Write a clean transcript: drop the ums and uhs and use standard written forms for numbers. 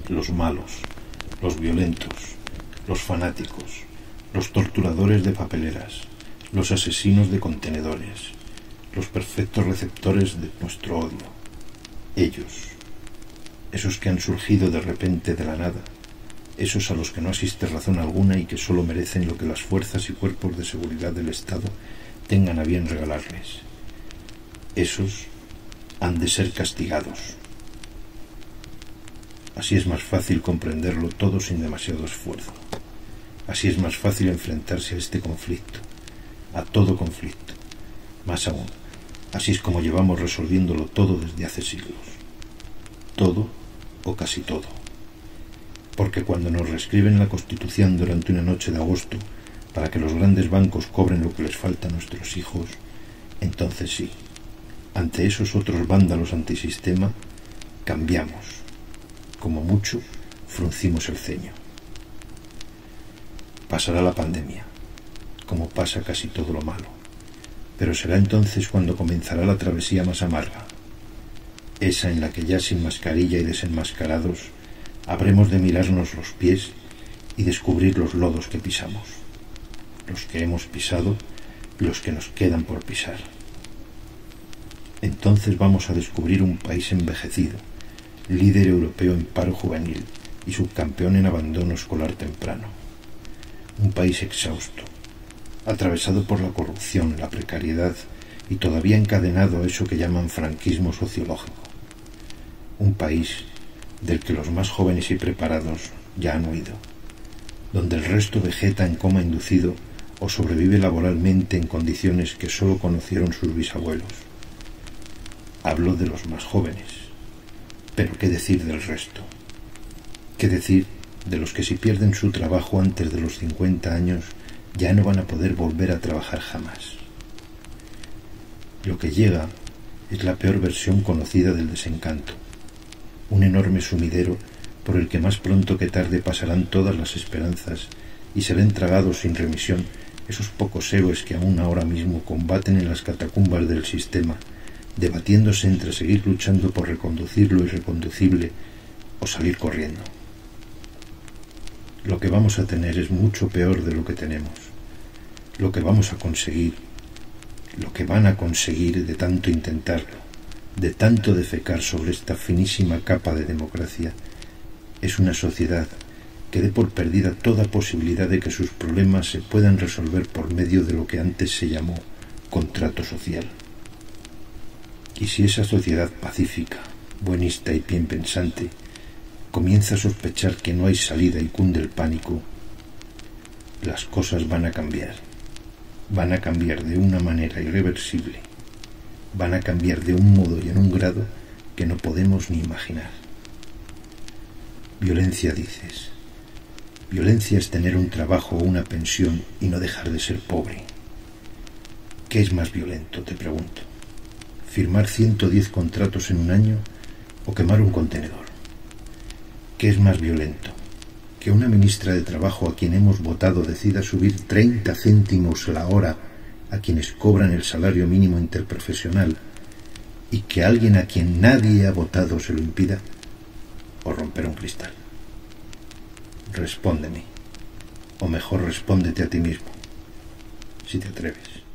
los malos, los violentos, los fanáticos, los torturadores de papeleras, los asesinos de contenedores, los perfectos receptores de nuestro odio. Ellos, esos que han surgido de repente de la nada, esos a los que no asiste razón alguna y que solo merecen lo que las fuerzas y cuerpos de seguridad del Estado tengan a bien regalarles. Esos han de ser castigados. Así es más fácil comprenderlo todo sin demasiado esfuerzo. Así es más fácil enfrentarse a este conflicto, a todo conflicto. Más aún, así es como llevamos resolviéndolo todo desde hace siglos. Todo o casi todo. Porque cuando nos reescriben la Constitución durante una noche de agosto para que los grandes bancos cobren lo que les falta a nuestros hijos, entonces sí, ante esos otros vándalos antisistema, cambiamos. Como mucho, fruncimos el ceño. Pasará la pandemia, como pasa casi todo lo malo, pero será entonces cuando comenzará la travesía más amarga, esa en la que ya sin mascarilla y desenmascarados habremos de mirarnos los pies y descubrir los lodos que pisamos, los que hemos pisado y los que nos quedan por pisar. Entonces vamos a descubrir un país envejecido, líder europeo en paro juvenil y subcampeón en abandono escolar temprano. Un país exhausto, atravesado por la corrupción, la precariedad y todavía encadenado a eso que llaman franquismo sociológico. Un país del que los más jóvenes y preparados ya han huido, donde el resto vegeta en coma inducido o sobrevive laboralmente en condiciones que solo conocieron sus bisabuelos. Hablo de los más jóvenes, pero ¿qué decir del resto? ¿Qué decir de los que si pierden su trabajo antes de los 50 años ya no van a poder volver a trabajar jamás? Lo que llega es la peor versión conocida del desencanto, un enorme sumidero por el que más pronto que tarde pasarán todas las esperanzas y serán tragados sin remisión esos pocos héroes que aún ahora mismo combaten en las catacumbas del sistema, debatiéndose entre seguir luchando por reconducir lo irreconducible o salir corriendo. Lo que vamos a tener es mucho peor de lo que tenemos. Lo que vamos a conseguir, lo que van a conseguir de tanto intentarlo, de tanto defecar sobre esta finísima capa de democracia, es una sociedad que dé por perdida toda posibilidad de que sus problemas se puedan resolver por medio de lo que antes se llamó contrato social. Y si esa sociedad pacífica, buenista y bien pensante comienza a sospechar que no hay salida y cunde el pánico, las cosas van a cambiar de una manera irreversible, van a cambiar de un modo y en un grado que no podemos ni imaginar. Violencia, dices. Violencia es tener un trabajo o una pensión y no dejar de ser pobre. ¿Qué es más violento?, te pregunto. ¿Firmar 110 contratos en un año o quemar un contenedor? ¿Qué es más violento? ¿Que una ministra de Trabajo a quien hemos votado decida subir 30 céntimos la hora a quienes cobran el salario mínimo interprofesional y que alguien a quien nadie ha votado se lo impida? ¿O romper un cristal? Respóndeme, o mejor respóndete a ti mismo, si te atreves.